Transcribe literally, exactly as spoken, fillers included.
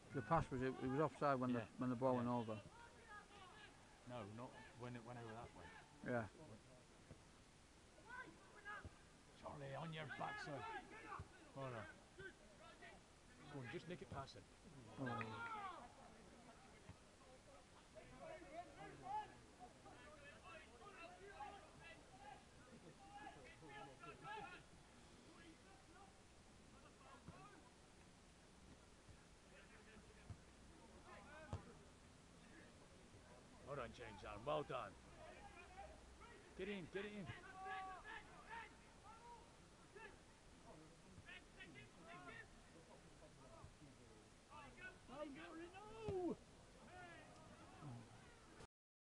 The pass was it, it was offside when Yeah, the when the ball yeah. went over. No, not when it went over that way. Yeah. Charlie, on your backside. Corner. Go on, just nick it past him. Oh. Well done, James Allen. Well done. Get in, get it in.